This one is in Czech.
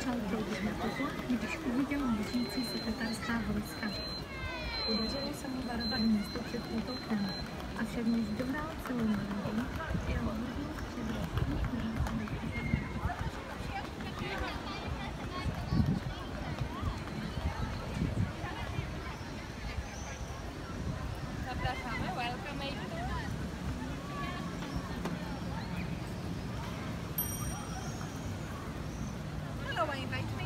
Zalpil bych na poplach, když uviděl blížící se tatarská vojska. Podařilo se mu varovat město před útokem, avšak než dohrál celou národou, jeho hodnost především. Zapraszamy, welcome. Hello, invite me.